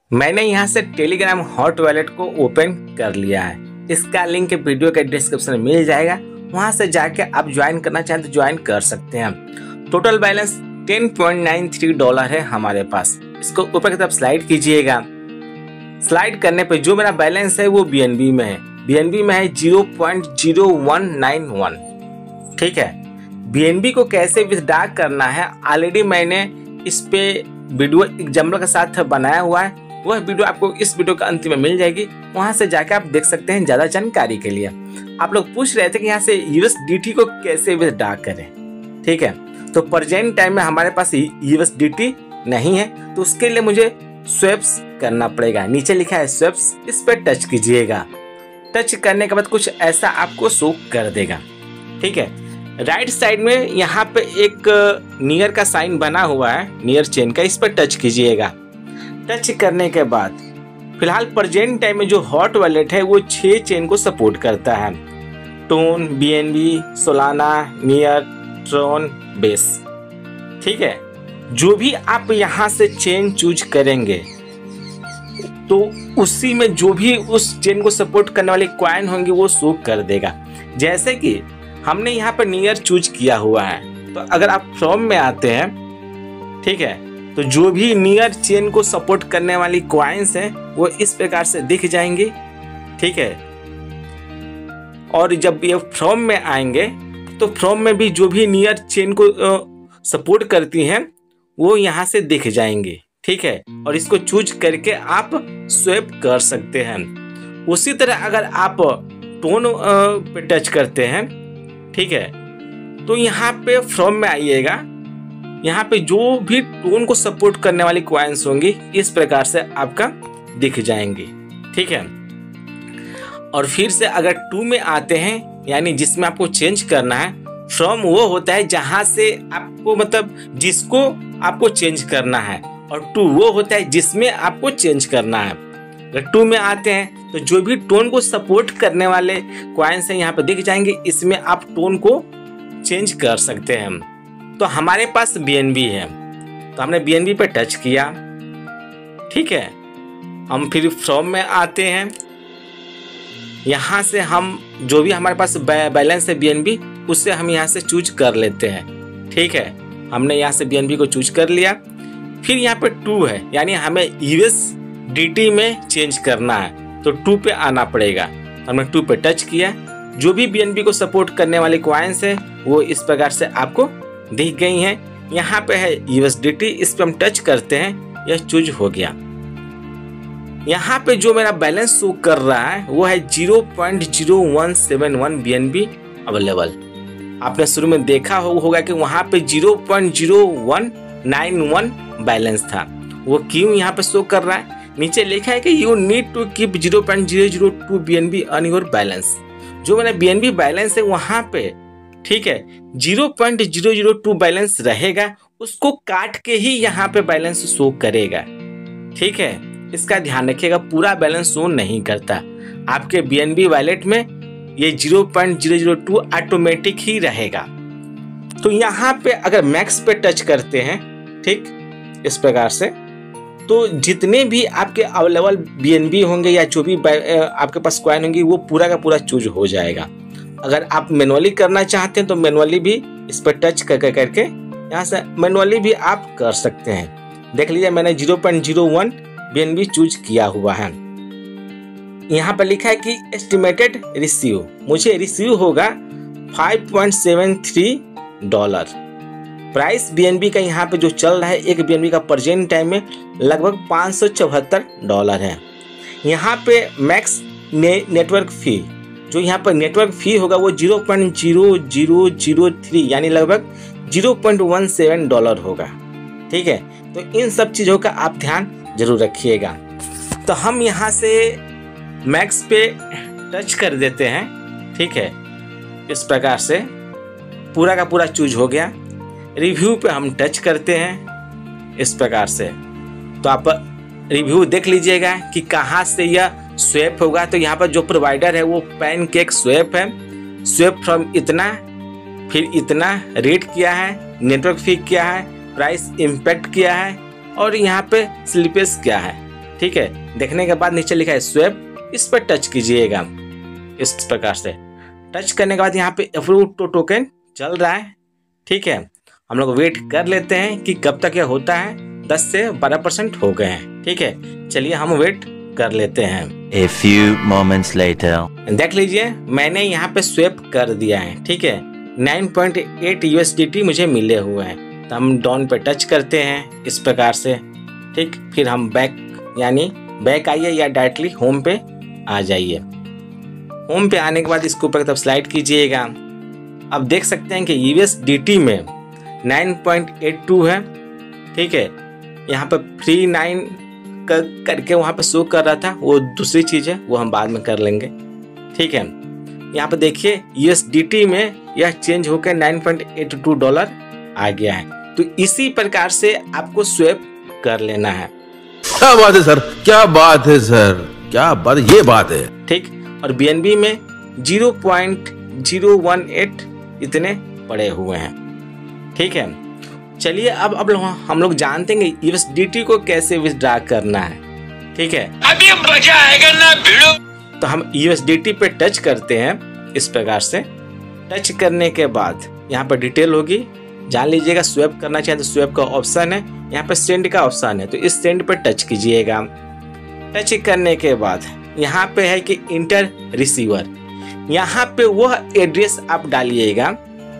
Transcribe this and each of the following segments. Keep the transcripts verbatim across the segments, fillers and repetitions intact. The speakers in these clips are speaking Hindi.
मैंने यहाँ से टेलीग्राम हॉट वॉलेट को ओपन कर लिया है। इसका लिंक वीडियो के डिस्क्रिप्शन में मिल जाएगा, वहाँ से जाके आप ज्वाइन करना चाहें तो ज्वाइन कर सकते हैं। Total balance ten point nine three dollar है हमारे पास। इसको ऊपर की तरफ स्लाइड कीजिएगा। स्लाइड करने पे जो मेरा बैलेंस है वो बीएनबी में है। बीएनबी में है zero point zero one nine one. ठीक है, बीएनबी को कैसे विथड्रॉ करना है ऑलरेडी मैंने इस पे वीडियो एग्जाम्पल के साथ बनाया हुआ है। वह वीडियो आपको इस वीडियो के अंत में मिल जाएगी, वहां से जाकर आप देख सकते हैं ज्यादा जानकारी के लिए। आप लोग पूछ रहे थे कि यहाँ से यूएसडीटी को कैसे विथड्रॉ करें। ठीक है, तो प्रेजेंट टाइम में हमारे पास यूएसडीटी नहीं है, तो उसके लिए मुझे स्वैप्स करना पड़ेगा। नीचे लिखा है स्वैप्स, इस पर टच कीजिएगा। टच करने के बाद कुछ ऐसा आपको शो कर देगा। ठीक है, राइट साइड में यहाँ पे एक नियर का साइन बना हुआ है, नियर चेन का, इस पर टच कीजिएगा। टच करने के बाद फिलहाल प्रेजेंट टाइम में जो हॉट वॉलेट है वो छह चेन को सपोर्ट करता है। TON, BNB, Solana, NEAR, Tron, Base. ठीक है, जो भी आप यहाँ से चेन चूज करेंगे तो उसी में जो भी उस चेन को सपोर्ट करने वाली कॉइन होंगी वो शो कर देगा। जैसे कि हमने यहाँ पर नियर चूज किया हुआ है, तो अगर आप फ्रॉम में आते हैं, ठीक है, तो जो भी नियर चेन को सपोर्ट करने वाली कॉइन्स हैं वो इस प्रकार से दिख जाएंगी। ठीक है, और जब ये फ्रॉम में आएंगे तो फ्रॉम में भी जो भी नियर चेन को सपोर्ट करती हैं वो यहाँ से दिख जाएंगी। ठीक है, और इसको चूज करके आप स्वैप कर सकते हैं। उसी तरह अगर आप टोन पे टच करते हैं, ठीक है, तो यहाँ पे फ्रॉम में आइएगा। यहाँ पे जो भी टोन को सपोर्ट करने वाली कॉइन्स होंगी इस प्रकार से आपका दिख जाएंगी। ठीक है, और फिर से अगर टू में आते हैं, यानी जिसमें आपको चेंज करना है, फ्रॉम वो होता है जहां से आपको मतलब जिसको आपको चेंज करना है, और टू वो होता है जिसमें आपको चेंज करना है। अगर टू में आते हैं तो जो भी टोन को सपोर्ट करने वाले कॉइन्स हैं यहाँ पे दिख जाएंगे, इसमें आप टोन को चेंज कर सकते हैं। तो हमारे पास बीएनबी है, तो हमने बीएनबी पे टच किया। ठीक है, हम फिर फ्रॉम में आते हैं। यहाँ से हम जो भी हमारे पास बैलेंस है बीएनबी, उससे हम यहाँ से चूज कर लेते हैं। ठीक है, हमने यहाँ से बीएनबी को चूज कर लिया। फिर यहाँ पे टू है, यानी हमें यूएसडीटी में चेंज करना है, तो टू पे आना पड़ेगा। हमने टू पे टच किया। जो भी बीएनबी को सपोर्ट करने वाली कॉइन्स है वो इस प्रकार से आपको दिख गई हैं। यहाँ पे है यूएसडीटी, इस पे हम टच करते हैं, यह चूज हो गया। यहाँ पे जो मेरा बैलेंस शो कर रहा है वो है zero point zero one seven one BNB available. आपने शुरू में देखा हो, होगा कि वहाँ पे zero point zero one nine one balance था। वो क्यों यहाँ पे शो कर रहा है? नीचे लिखा है कि you need to keep zero point zero zero two BNB on your balance. जो मेरा बीएनबी बैलेंस है वहाँ पे, ठीक है, zero point zero zero two balance रहेगा, उसको काट के ही यहाँ पे बैलेंस शो करेगा। ठीक है, इसका ध्यान रखिएगा, पूरा बैलेंस शो नहीं करता। आपके बीएनबी वॉलेट में ये zero point zero zero two automatic ही रहेगा। तो यहाँ पे अगर मैक्स पे टच करते हैं, ठीक, इस प्रकार से, तो जितने भी आपके अवेलेबल बीएनबी होंगे या जो भी आपके पास कॉइन होंगी वो पूरा का पूरा चूज हो जाएगा। अगर आप मैनुअली करना चाहते हैं तो मैनुअली भी इस पर टच करके करके यहाँ से मैनुअली भी आप कर सकते हैं। देख लीजिए, मैंने zero point zero one BNB choose किया हुआ है। यहाँ पर लिखा है कि एस्टिमेटेड रिसीव, मुझे रिसीव होगा five point seven three dollar. Price BNB का यहाँ पे जो चल रहा है, एक बीएनबी का प्रेजेंट टाइम में लगभग पाँच सौ चौहत्तर डॉलर है। यहाँ पे मैक्स ने, नेटवर्क फी, जो यहाँ पर नेटवर्क फी होगा वो zero point zero zero zero three यानी लगभग zero point one seven dollar होगा। ठीक है, तो इन सब चीज़ों का आप ध्यान जरूर रखिएगा। तो हम यहाँ से मैक्स पे टच कर देते हैं। ठीक है, इस प्रकार से पूरा का पूरा चूज हो गया। रिव्यू पे हम टच करते हैं इस प्रकार से, तो आप रिव्यू देख लीजिएगा कि कहाँ से यह स्वैप होगा। तो यहाँ पर जो प्रोवाइडर है वो पैनकेक स्वैप है। स्वैप फ्रॉम इतना, फिर इतना रेट किया है, नेटवर्क फी क्या है, प्राइस इम्पैक्ट क्या है, और यहाँ पे स्लिपेज क्या है। ठीक है। देखने के बाद नीचे लिखा है स्वैप, इस पर टच कीजिएगा इस प्रकार से। टच करने के बाद यहाँ पे अप्रूव टू टोकन चल रहा है, ठीक है। हम लोग वेट कर लेते हैं कि कब तक यह होता है। दस से बारह परसेंट हो गए हैं, ठीक है। चलिए हम वेट कर लेते हैं। A few moments later. देख लीजिए मैंने यहाँ पे स्वैप कर दिया है, ठीक है। नाइन पॉइंट एट यूएसडीटी मुझे मिले हुए हैं। तो हम डाउन पे टच करते हैं इस प्रकार से, ठीक। फिर हम बैक यानी बैक आइए या डायरेक्टली होम पे आ जाइए। होम पे आने के बाद इसके ऊपर तब स्लाइड कीजिएगा। अब देख सकते हैं कि यूएसडीटी में नाइन पॉइंट एट टू है, ठीक है। यहाँ पे थ्री नाइन कर, करके वहाँ पे शो कर रहा था, वो दूसरी चीज़ है, वो हम बाद में कर लेंगे, ठीक है। यहाँ पे देखिए यूएसडीटी में यह चेंज होकर nine point eight two dollar आ गया है। तो इसी प्रकार से आपको स्वैप कर लेना है। क्या बात है सर, क्या बात है सर, क्या बात, ये बात है, ठीक। और बीएनबी में zero point zero one eight इतने पड़े हुए हैं, ठीक है। चलिए अब अब हम लोग जानते हैं यूएसडीटी को कैसे विथड्रॉ करना है, ठीक है। अभी मजा आएगा ना भिड़ो। तो हम यूएसडीटी पे टच करते हैं इस प्रकार से। टच करने के बाद यहाँ पर डिटेल होगी, जान लीजिएगा। स्वैप करना चाहे तो स्वैप का ऑप्शन है, यहाँ पे सेंड का ऑप्शन है, तो इस सेंड पे टच कीजिएगा। टच करने के बाद यहाँ पे है कि इंटर रिसीवर, यहाँ पे वह एड्रेस आप डालिएगा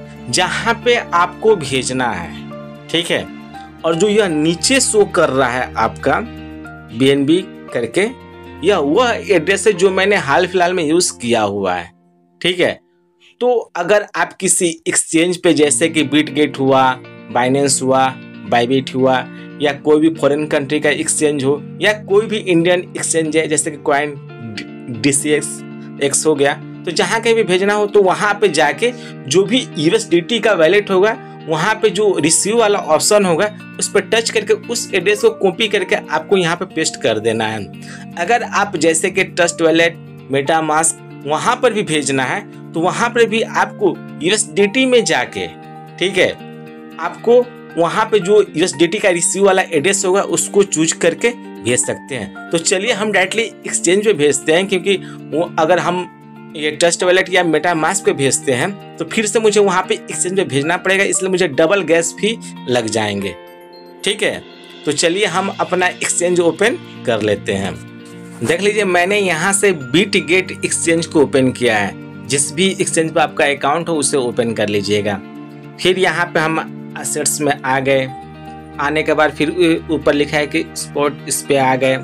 जहाँ पे आपको भेजना है, ठीक है। और जो यह नीचे शो कर रहा है आपका बीएनबी करके, यह वह एड्रेस है जो मैंने हाल फिलहाल में यूज किया हुआ है, ठीक है। तो अगर आप किसी एक्सचेंज पे जैसे कि बिटगेट हुआ, बाइनेंस हुआ, बाइबिट हुआ, या कोई भी फॉरेन कंट्री का एक्सचेंज हो, या कोई भी इंडियन एक्सचेंज है जैसे कि कॉइन डीसीएक्स एक्स हो गया, तो जहाँ कहीं भी भेजना हो तो वहाँ पे जाके जो भी यूएसडीटी का वैलेट होगा, वहाँ पे जो रिसीव वाला ऑप्शन होगा उस पर टच करके उस एड्रेस को कॉपी करके आपको यहाँ पे पेस्ट कर देना है। अगर आप जैसे कि ट्रस्ट वैलेट, मेटामास्क वहाँ पर भी भेजना है तो वहाँ पर भी आपको यूएसडीटी में जाके, ठीक है, आपको वहाँ पे जो यूएसडीटी का रिसीव वाला एड्रेस होगा उसको चूज करके भेज सकते हैं। तो चलिए हम डायरेक्टली एक्सचेंज पे भेजते हैं, क्योंकि वो अगर हम ये ट्रस्ट वैलेट या मेटामास्क पे भेजते हैं तो फिर से मुझे वहाँ पे एक्सचेंज पे भेजना पड़ेगा, इसलिए मुझे डबल गैस भी लग जाएंगे, ठीक है। तो चलिए हम अपना एक्सचेंज ओपन कर लेते हैं। देख लीजिए मैंने यहाँ से बिटगेट एक्सचेंज को ओपन किया है। जिस भी एक्सचेंज पे आपका अकाउंट हो उसे ओपन कर लीजिएगा। फिर यहाँ पे हम असेट्स में आ गए। आने के बाद फिर ऊपर लिखा है कि स्पॉट, इस पे आ गए।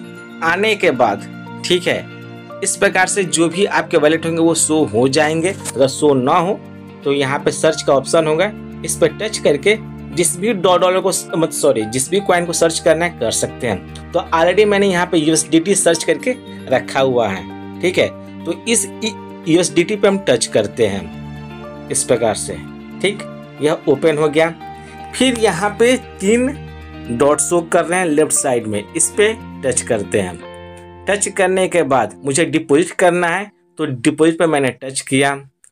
आने के बाद ठीक है, इस प्रकार से जो भी आपके वैलेट होंगे वो शो हो जाएंगे। अगर शो ना हो तो यहाँ पे सर्च का ऑप्शन होगा, इस पर टच करके जिस भी डॉलर को मत सॉरी जिस भी कॉइन को सर्च करना है कर सकते हैं। तो ऑलरेडी मैंने यहाँ पे यूएसडीटी सर्च करके रखा हुआ है, ठीक है। तो इस यूएसडीटी पे हम टच करते हैं इस प्रकार से, ठीक। यह ओपन हो गया। फिर यहाँ पे तीन डॉट शो कर रहे हैं लेफ्ट साइड में, इस पे टच करते हैं। टच करने के बाद मुझे डिपॉजिट करना है तो डिपॉजिट पे मैंने टच किया।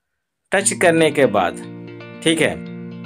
टच करने के बाद ठीक है,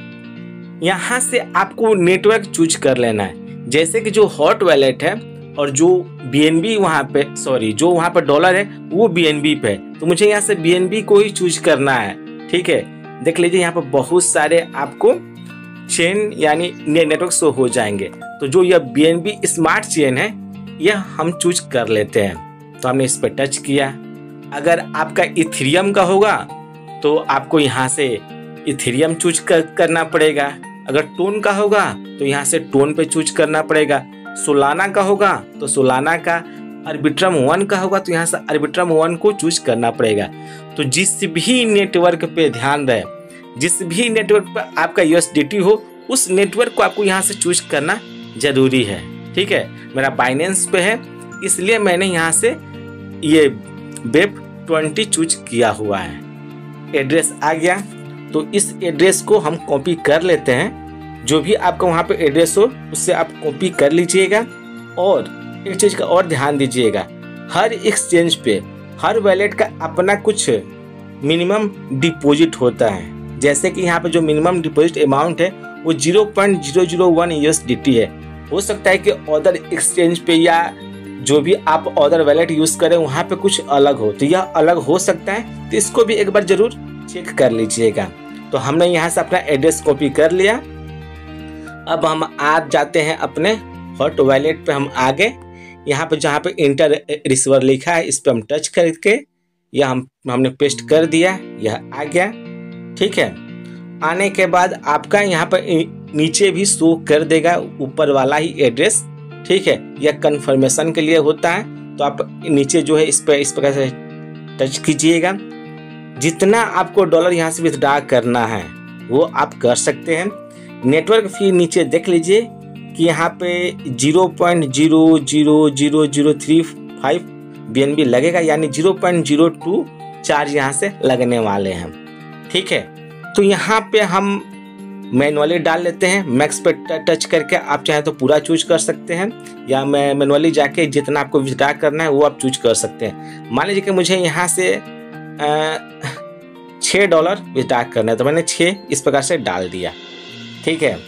यहाँ से आपको नेटवर्क चूज कर लेना है। जैसे कि जो हॉट वैलेट है और जो बीएनबी वहाँ पे सॉरी जो वहाँ पर डॉलर है वो बीएनबी पे है, तो मुझे यहाँ से बीएनबी को ही चूज करना है, ठीक है। देख लीजिए यहाँ पर बहुत सारे आपको चेन यानी नेटवर्क शो हो जाएंगे। तो जो यह बीएनबी स्मार्ट चेन है यह हम चूज कर लेते हैं। तो हमने इस पर टच किया। अगर आपका इथेरियम का होगा तो आपको यहाँ से इथेरियम चूज कर, करना पड़ेगा। अगर टोन का होगा तो यहाँ से टोन पे चूज करना पड़ेगा। सोलाना का होगा तो सोलाना का, आर्बिट्रम वन का होगा तो यहाँ से आर्बिट्रम वन को चूज करना पड़ेगा। तो जिस भी नेटवर्क पे ध्यान रहे, जिस भी नेटवर्क पे आपका यूएसडीटी हो उस नेटवर्क को आपको यहाँ से चूज करना जरूरी है, ठीक है। मेरा बाइनेंस पे है इसलिए मैंने यहाँ से ये वेब ट्वेंटी चूज किया हुआ है। एड्रेस आ गया तो इस एड्रेस को हम कॉपी कर लेते हैं। जो भी आपका वहाँ पे एड्रेस हो उससे आप कॉपी कर लीजिएगा। और एक चीज़ का और ध्यान दीजिएगा, हर एक्सचेंज पे हर वैलेट का अपना कुछ मिनिमम डिपॉजिट होता है। जैसे कि यहाँ पे जो मिनिमम डिपॉजिट अमाउंट है वो zero point zero zero one USDT है। हो सकता है कि अदर एक्सचेंज पे या जो भी आप अदर वैलेट यूज करें वहाँ पे कुछ अलग हो, तो यह अलग हो सकता है, तो इसको भी एक बार जरूर चेक कर लीजिएगा। तो हमने यहाँ से अपना एड्रेस कॉपी कर लिया। अब हम आ जाते हैं अपने हॉट वैलेट पे। हम आगे यहाँ पे जहाँ पे इंटर रिसीवर लिखा है इस पे हम टच करके यह हम हमने पेस्ट कर दिया, यह आ गया। ठीक है, आने के बाद आपका यहाँ पर नीचे भी शो कर देगा ऊपर वाला ही एड्रेस। ठीक है, यह कंफर्मेशन के लिए होता है, तो आप नीचे जो है इस पर इस प्रकार से टच कीजिएगा। जितना आपको डॉलर यहाँ से विथड्रॉ करना है वो आप कर सकते हैं। नेटवर्क फी नीचे देख लीजिए कि यहाँ पे zero point zero zero zero zero three five B N B लगेगा, यानी zero point zero two charge यहाँ से लगने वाले हैं। ठीक है, तो यहाँ पे हम मैनुअली डाल लेते हैं। मैक्स पे टच करके आप चाहे तो पूरा चूज कर सकते हैं, या मैं मैनुअली जाके जितना आपको विथड्रॉ करना है वो आप चूज कर सकते हैं। मान लीजिए कि मुझे यहाँ से छः डॉलर विथड्रॉ करना है, तो मैंने छः इस प्रकार से डाल दिया। ठीक है,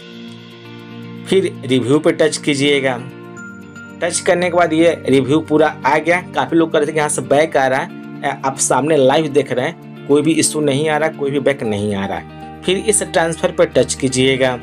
फिर रिव्यू पे टच कीजिएगा। टच करने के बाद ये रिव्यू पूरा आ गया। काफ़ी लोग कहते हैं कि यहाँ से बैक आ रहा है, आप सामने लाइव देख रहे हैं, कोई भी इशू नहीं आ रहा, कोई भी बैक नहीं आ रहा है। फिर इस ट्रांसफर पर टच कीजिएगा।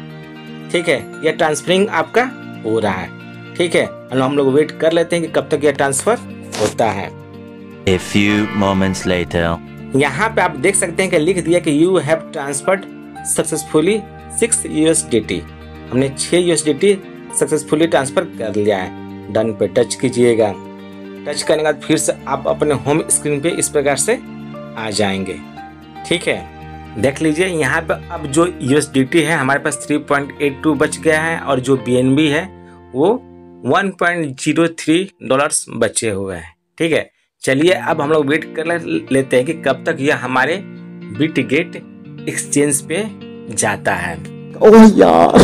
ठीक है, यह ट्रांसफरिंग आपका हो रहा है। ठीक है, हम लोग वेट कर लेते हैं कि कब तक यह ट्रांसफर होता है। A few moments later. यहाँ पे आप देख सकते हैं कि लिख दिया कि you have transferred successfully six U S D T. हमने छः U S D T successfully transfer कर लिया है। डन पे टच कीजिएगा। टच करने के बाद फिर से आप अपने होम स्क्रीन पे इस प्रकार से आ जाएंगे। ठीक है, देख लीजिए यहाँ पे अब जो यू एस डी टी है हमारे पास थ्री पॉइंट एट टू बच गया है, और जो बी एन बी है वो one point zero three dollars बचे हुए हैं। ठीक है, चलिए अब हम लोग वेट कर लेते हैं कि कब तक यह हमारे बिटगेट एक्सचेंज पे जाता है। ओह यार,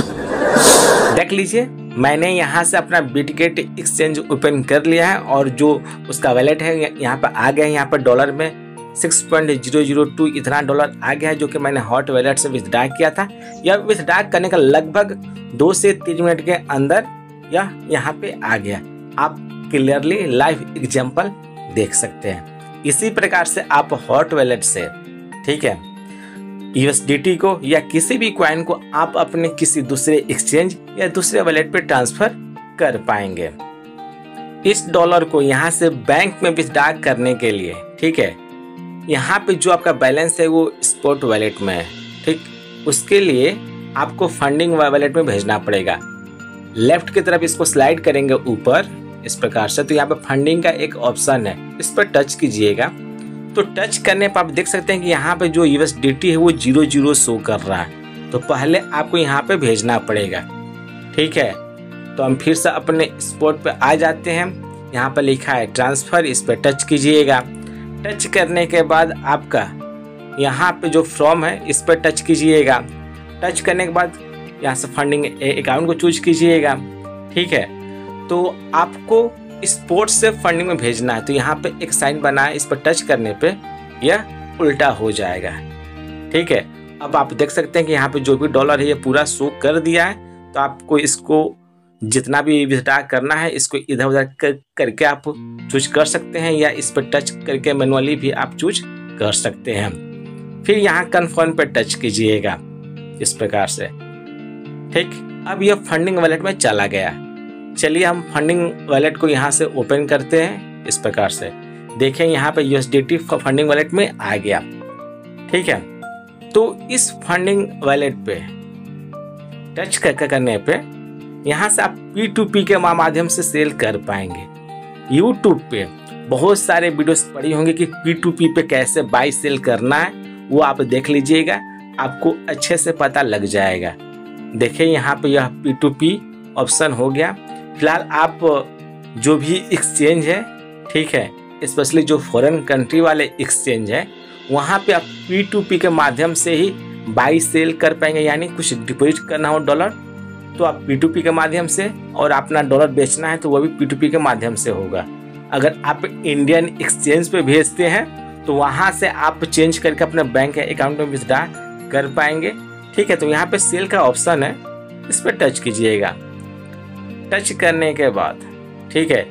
देख लीजिए मैंने यहाँ से अपना बिटगेट एक्सचेंज ओपन कर लिया है, और जो उसका वैलेट है यहाँ पर आ गया है। यहाँ पर डॉलर में six point zero zero two इतना डॉलर आ गया है, जो कि मैंने हॉट वैलेट से विथड्रॉ किया था। यह विथड्रॉ करने का लगभग दो से तीन मिनट के अंदर यह यहाँ पे आ गया। आप क्लियरली लाइव एग्जांपल देख सकते हैं। इसी प्रकार से आप हॉट वैलेट से, ठीक है, यू एस डी टी को या किसी भी कॉइन को आप अपने किसी दूसरे एक्सचेंज या दूसरे वैलेट पे ट्रांसफर कर पाएंगे। इस डॉलर को यहाँ से बैंक में विथड्रॉ करने के लिए, ठीक है, यहाँ पे जो आपका बैलेंस है वो स्पॉट वैलेट में है। ठीक, उसके लिए आपको फंडिंग वैलेट में भेजना पड़ेगा। लेफ्ट की तरफ इसको स्लाइड करेंगे ऊपर इस प्रकार से, तो यहाँ पे फंडिंग का एक ऑप्शन है, इस पर टच कीजिएगा। तो टच करने पर आप देख सकते हैं कि यहाँ पे जो यू एस डी टी है वो जीरो जीरो शो कर रहा है, तो पहले आपको यहाँ पे भेजना पड़ेगा। ठीक है, तो हम फिर से अपने स्पॉट पे आ जाते हैं। यहाँ पे लिखा है ट्रांसफर, इस पर टच कीजिएगा। टच करने के बाद आपका यहाँ पे जो फॉर्म है इस पर टच कीजिएगा। टच करने के बाद यहाँ से फंडिंग अकाउंट को चूज कीजिएगा। ठीक है, तो आपको स्पॉट से फंडिंग में भेजना है, तो यहाँ पे एक साइन बना है, इस पर टच करने पे यह उल्टा हो जाएगा। ठीक है, अब आप देख सकते हैं कि यहाँ पे जो भी डॉलर है ये पूरा शो कर दिया है। तो आपको इसको जितना भी विथड्रॉ करना है इसको इधर उधर कर, करके आप चूज कर सकते हैं, या इस पर टच करके मैनुअली भी आप चूज कर सकते हैं। फिर यहाँ कन्फर्म पे टच कीजिएगा इस प्रकार से। ठीक, अब यह फंडिंग वैलेट में चला गया। चलिए हम फंडिंग वैलेट को यहाँ से ओपन करते हैं इस प्रकार से। देखें यहाँ पे U S D T funding wallet में आ गया। ठीक है, तो इस फंडिंग वैलेट पे टच कर करने पे यहाँ से आप पी टू पी के माध्यम से सेल कर पाएंगे। यूट्यूब पे बहुत सारे वीडियोस पड़ी होंगे कि पी टू पी पे कैसे बाई सेल करना है, वो आप देख लीजिएगा, आपको अच्छे से पता लग जाएगा। देखिए यहाँ पे यह पी टू पी ऑप्शन हो गया। फिलहाल आप जो भी एक्सचेंज है, ठीक है, स्पेशली जो फॉरेन कंट्री वाले एक्सचेंज है, वहाँ पे आप पी टू पी के माध्यम से ही बाई सेल कर पाएंगे। यानी कुछ डिपॉजिट करना हो डॉलर तो आप पी टू पी के माध्यम से, और अपना डॉलर बेचना है तो वो भी पी टू पी के माध्यम से होगा। अगर आप इंडियन एक्सचेंज पे भेजते हैं तो वहाँ से आप चेंज करके अपने बैंक अकाउंट में विथड्रॉ कर पाएंगे। ठीक है, तो यहाँ पे सेल का ऑप्शन है, इस पर टच कीजिएगा। टच करने के बाद, ठीक है,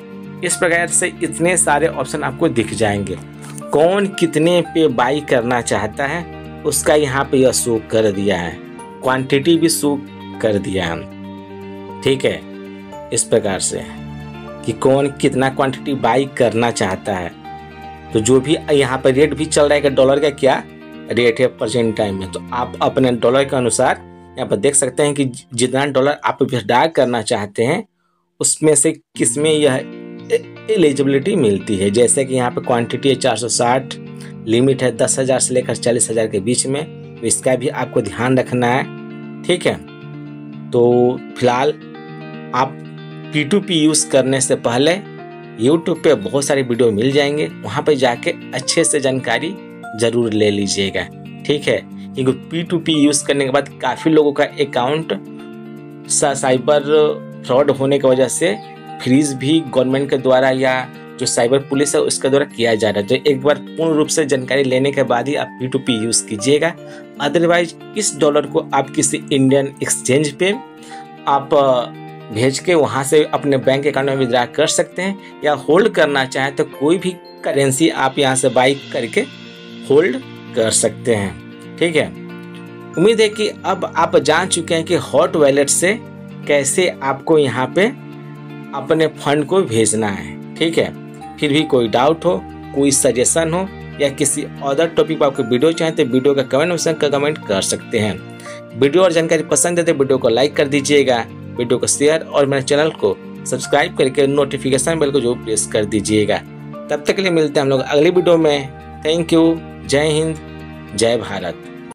इस प्रकार से इतने सारे ऑप्शन आपको दिख जाएंगे। कौन कितने पे बाई करना चाहता है उसका यहाँ पे यह शो कर दिया है, क्वांटिटी भी शो कर दिया है। ठीक है, इस प्रकार से कि कौन कितना क्वांटिटी बाई करना चाहता है। तो जो भी यहाँ पर रेट भी चल रहा है कि डॉलर का क्या रेट है प्रेजेंट टाइम में, तो आप अपने डॉलर के अनुसार यहाँ पर देख सकते हैं कि जितना डॉलर आप विड्रॉ करना चाहते हैं उसमें से किसमें यह एलिजिबिलिटी मिलती है। जैसे कि यहाँ पे क्वांटिटी है चार सौ साठ, लिमिट है दस हज़ार से लेकर चालीस हज़ार के बीच में, तो इसका भी आपको ध्यान रखना है। ठीक है, तो फिलहाल आप पी टू पी यूज़ करने से पहले यूट्यूब पे बहुत सारी वीडियो मिल जाएंगे, वहाँ पे जाके अच्छे से जानकारी ज़रूर ले लीजिएगा। ठीक है, क्योंकि पी टू पी यूज़ करने के बाद काफ़ी लोगों का अकाउंट साइबर फ्रॉड होने की वजह से फ्रीज भी गवर्नमेंट के द्वारा या जो साइबर पुलिस है उसके द्वारा किया जा रहा है। तो एक बार पूर्ण रूप से जानकारी लेने के बाद ही आप पी टू पी यूज़ कीजिएगा। अदरवाइज इस डॉलर को आप किसी इंडियन एक्सचेंज पे आप भेज के वहाँ से अपने बैंक अकाउंट में विड्रॉ कर सकते हैं, या होल्ड करना चाहें तो कोई भी करेंसी आप यहाँ से बाई करके होल्ड कर सकते हैं। ठीक है, उम्मीद है कि अब आप जान चुके हैं कि हॉट वॉलेट से कैसे आपको यहाँ पे अपने फंड को भेजना है। ठीक है, फिर भी कोई डाउट हो, कोई सजेशन हो या किसी अदर टॉपिक पर आपको वीडियो चाहें तो वीडियो का कमेंट ऑप्शन का कमेंट कर सकते हैं। वीडियो और जानकारी पसंद है तो वीडियो को लाइक कर दीजिएगा, वीडियो को शेयर और मेरे चैनल को सब्सक्राइब करके नोटिफिकेशन बेल को जो प्रेस कर दीजिएगा। तब तक के लिए मिलते हैं हम लोग अगली वीडियो में। थैंक यू, जय हिंद, जय भारत।